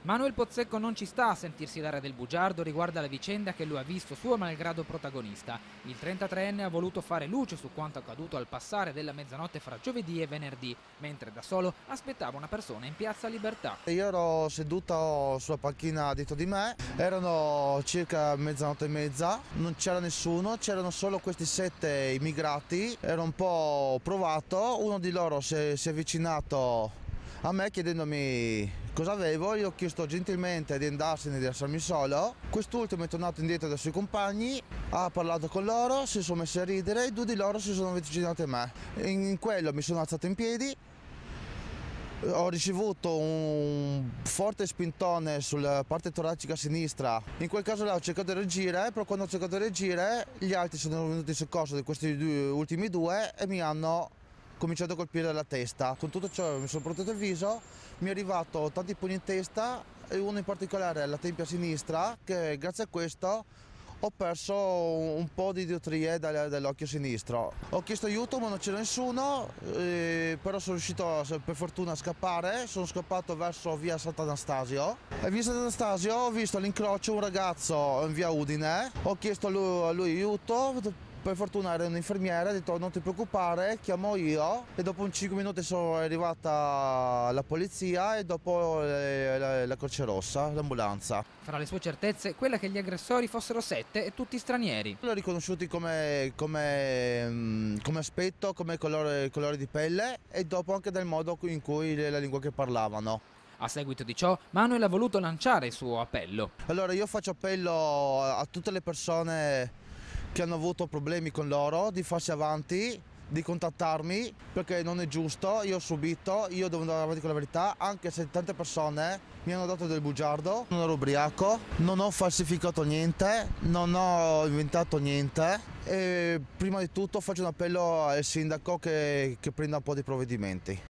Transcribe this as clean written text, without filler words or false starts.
Manuel Pozzecco non ci sta a sentirsi dare del bugiardo riguardo alla vicenda che lui ha visto suo malgrado protagonista. Il 33enne ha voluto fare luce su quanto accaduto al passare della mezzanotte fra giovedì e venerdì, mentre da solo aspettava una persona in Piazza Libertà. Io ero seduto sulla panchina dietro di me, erano circa mezzanotte e mezza, non c'era nessuno, c'erano solo questi 7 immigrati, ero un po' provato, uno di loro si è avvicinato a me chiedendomi cosa avevo, io ho chiesto gentilmente di andarsene, di lasciarmi solo. Quest'ultimo è tornato indietro dai suoi compagni, ha parlato con loro, si sono messi a ridere e 2 di loro si sono avvicinati a me. In quello mi sono alzato in piedi, ho ricevuto un forte spintone sulla parte toracica sinistra. In quel caso là ho cercato di reagire, però quando ho cercato di reagire gli altri sono venuti in soccorso di questi ultimi 2 e mi hanno cominciato a colpire la testa. Con tutto ciò mi sono protetto il viso, mi è arrivato tanti pugni in testa e uno in particolare alla tempia sinistra, che grazie a questo ho perso un po' di diotrie dall'occhio sinistro. Ho chiesto aiuto ma non c'era nessuno, però sono riuscito per fortuna a scappare, sono scappato verso via Sant'Anastasio. A via Sant'Anastasio ho visto all'incrocio un ragazzo in via Udine, ho chiesto a lui aiuto. Per fortuna era un'infermiera, ha detto non ti preoccupare, chiamo io e dopo 5 minuti sono arrivata la polizia e dopo la Croce Rossa, l'ambulanza. Fra le sue certezze, quella che gli aggressori fossero 7 e tutti stranieri. Li ho riconosciuti come aspetto, come colore di pelle e dopo anche del modo in cui la lingua che parlavano. A seguito di ciò, Manuel ha voluto lanciare il suo appello. Allora io faccio appello a tutte le persone che hanno avuto problemi con loro di farsi avanti, di contattarmi perché non è giusto, io ho subito, io devo andare avanti con la verità, anche se tante persone mi hanno dato del bugiardo, non ero ubriaco, non ho falsificato niente, non ho inventato niente e prima di tutto faccio un appello al sindaco che prenda un po' di provvedimenti.